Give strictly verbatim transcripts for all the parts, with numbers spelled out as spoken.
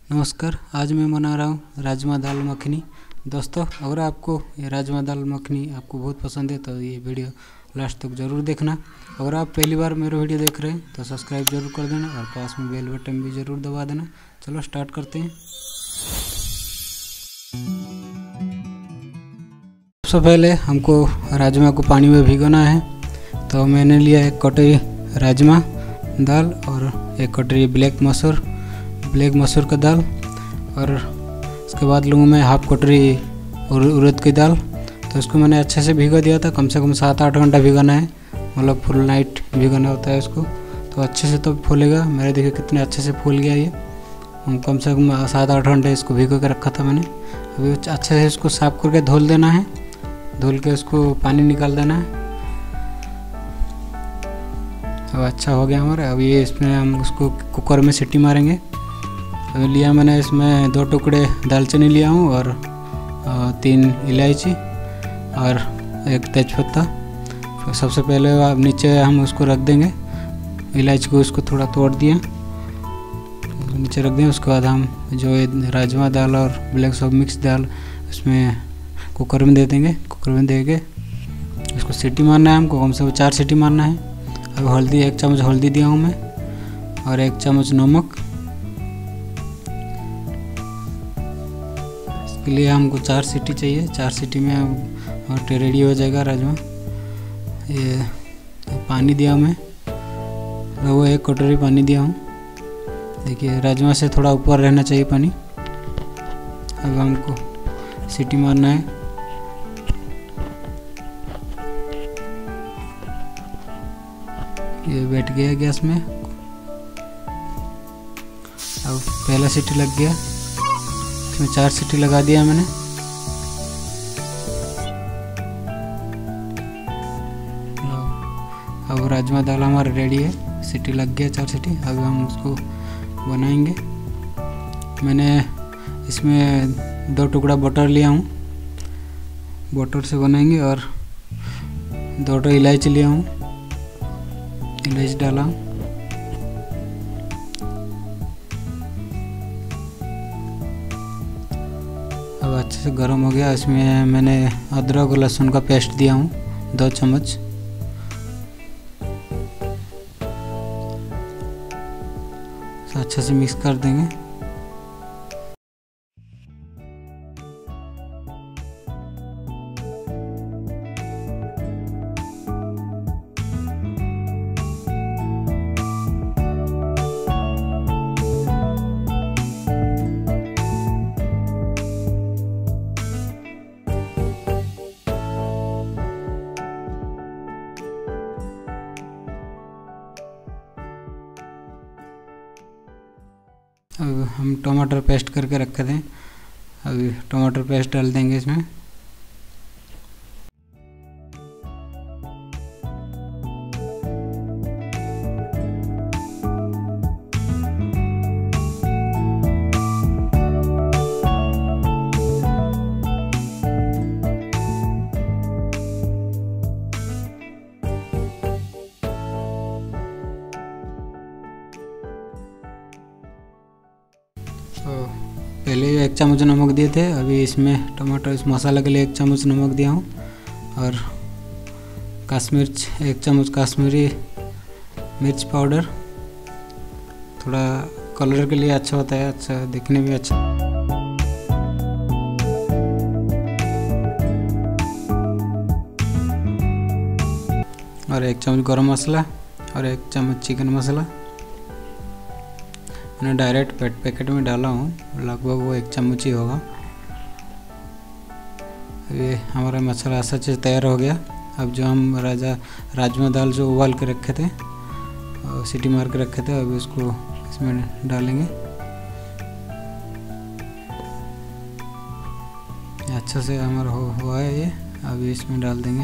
नमस्कार। आज मैं बना रहा हूँ राजमा दाल मखनी। दोस्तों, अगर आपको ये राजमा दाल मखनी आपको बहुत पसंद है तो ये वीडियो लास्ट तक ज़रूर देखना। अगर आप पहली बार मेरा वीडियो देख रहे हैं तो सब्सक्राइब जरूर कर देना और पास में बेल बटन भी ज़रूर दबा देना। चलो स्टार्ट करते हैं। सबसे पहले हमको राजमा को पानी में भिगोना है, तो मैंने लिया एक कटोरी राजमा दाल और एक कटोरी ब्लैक मसूर ब्लैक मसूर का दाल, और उसके बाद लूँगा मैं हाफ कटोरी उड़द की दाल। तो इसको मैंने अच्छे से भिगो दिया था, कम से कम सात आठ घंटा भिगोना है, मतलब फुल नाइट भिगोना होता है इसको, तो अच्छे से तो फूलेगा। मेरे देखिए कितने अच्छे से फूल गया ये। कम से कम सात आठ घंटे इसको भिगो के रखा था मैंने। अभी अच्छे से इसको साफ करके धुल देना है, धुल के इसको पानी निकाल देना है। अब अच्छा हो गया हमारा। अब ये इसमें हम उसको कुकर में सीटी मारेंगे। अभी लिया मैंने इसमें दो टुकड़े दालचीनी लिया हूँ और तीन इलायची और एक तेज़पत्ता। तो सबसे पहले आप नीचे हम उसको रख देंगे, इलायची को उसको थोड़ा तोड़ दिया, नीचे रख दें। उसके बाद हम जो राजमा दाल और ब्लैक सब मिक्स दाल उसमें कुकर में दे देंगे। कुकर में दे के उसको सीटी मारना है हमको, कम से कम चार सीटी मारना है। अब हल्दी, एक चम्मच हल्दी दिया हूँ मैं और एक चम्मच नमक। इसके लिए हमको चार सीटी चाहिए। चार सीटी में हम रेडी हो जाएगा राजमा। ये पानी दिया मैं, वो एक कटोरी पानी दिया हूँ। देखिए राजमा से थोड़ा ऊपर रहना चाहिए पानी। अब हमको सीटी मारना है। ये बैठ गया गैस में। अब पहला सीटी लग गया, इसमें चार सीटी लगा दिया मैंने। अब राजमा दाल हमारा रेडी है, सीटी लग गया चार सीटी। अब हम उसको बनाएंगे। मैंने इसमें दो टुकड़ा बटर लिया हूँ, बटर से बनाएंगे। और दो टो इलायची लिया हूँ, इलायची डाला। अब अच्छे से गर्म हो गया। इसमें मैंने अदरक और लहसुन का पेस्ट दिया हूँ दो चम्मच। अच्छे से मिक्स कर देंगे। अब हम टमाटर पेस्ट करके रखे थे, अभी टमाटर पेस्ट डाल देंगे इसमें। तो पहले एक चम्मच नमक दिए थे, अभी इसमें टमाटर इस मसाला के लिए एक चम्मच नमक दिया हूँ। और काश्मीर एक चम्मच काश्मीरी मिर्च पाउडर, थोड़ा कलर के लिए अच्छा होता है, अच्छा दिखने में अच्छा। और एक चम्मच गरम मसाला और एक चम्मच चिकन मसाला मैंने डायरेक्ट पैट पैकेट में डाला हूँ, लगभग वो एक चम्मच ही होगा। ये हमारा मसाला अच्छा चीज़ तैयार हो गया। अब जो हम राजा राजमा दाल जो उबाल के रखे थे और सीटी मार के रखे थे, अभी उसको इसमें डालेंगे। अच्छा से हमारा हो हुआ है ये, अभी इसमें डाल देंगे।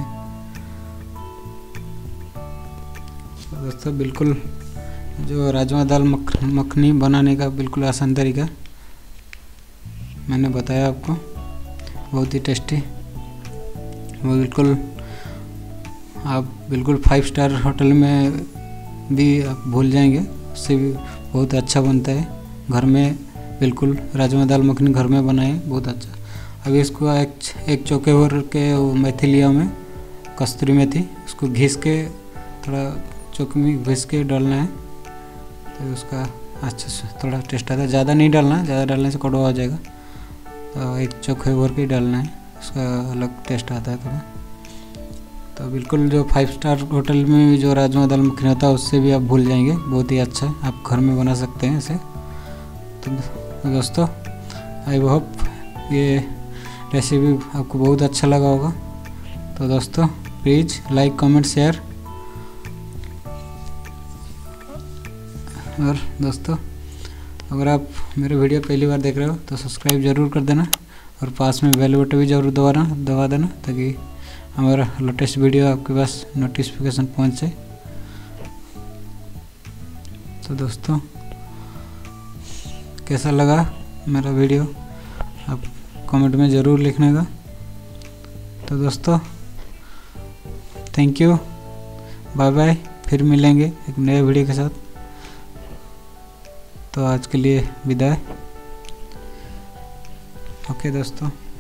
तो दोस्तों, बिल्कुल जो राजमा दाल मख मखनी बनाने का बिल्कुल आसान तरीका मैंने बताया आपको, बहुत ही टेस्टी। वो बिल्कुल आप बिल्कुल फाइव स्टार होटल में भी आप भूल जाएंगे, उससे भी बहुत अच्छा बनता है। घर में बिल्कुल राजमा दाल मखनी घर में बनाए, बहुत अच्छा। अभी इसको एक एक चौके भर के मेथी लिया मैं, कस्तूरी मेथी, उसको घिस के थोड़ा चौके में घिस के डालना है, तो उसका अच्छा से थोड़ा टेस्ट आता है। ज़्यादा नहीं डालना, ज़्यादा डालने से कड़वा हो जाएगा, तो एक चौके भर के डालना है, उसका अलग टेस्ट आता है थोड़ा। तो बिल्कुल जो फाइव स्टार होटल में जो राजमा दाल मखनी होता है उससे भी आप भूल जाएंगे, बहुत ही अच्छा है, आप घर में बना सकते हैं इसे। तो दोस्तों आई होप ये रेसिपी आपको बहुत अच्छा लगा होगा। तो दोस्तों प्लीज़ लाइक कमेंट शेयर, और दोस्तों अगर आप मेरे वीडियो पहली बार देख रहे हो तो सब्सक्राइब ज़रूर कर देना, और पास में बेल बटन भी ज़रूर दबाना दबा देना, ताकि हमारा लेटेस्ट वीडियो आपके पास नोटिफिकेशन पहुंचे। तो दोस्तों कैसा लगा मेरा वीडियो आप कमेंट में ज़रूर लिखने का। तो दोस्तों थैंक यू, बाय बाय, फिर मिलेंगे एक नए वीडियो के साथ। तो आज के लिए विदाई। ओके दोस्तों।